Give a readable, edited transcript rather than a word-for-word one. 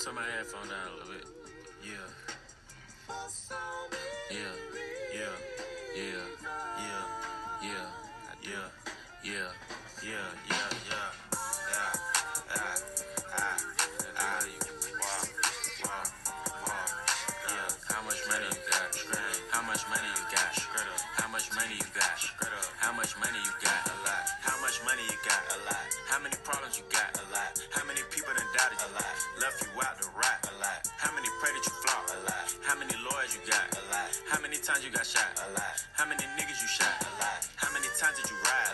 turn my headphone down a little bit. Yeah. Yeah. Yeah. Yeah. Yeah. Yeah. Yeah. Yeah. Yeah. Yeah. Yeah. How much money you got? How much money you got? How much money you got? How much money you got? A lot. How much money you got? A lot. How many problems you got? A lot. How many people done doubted you? A lot. Left you out to rot? A lot. How many pray that you flop? A lot. How many lawyers you got? A lot. How many times you got shot? A lot. How many niggas you shot? A lot. How many times did you ride?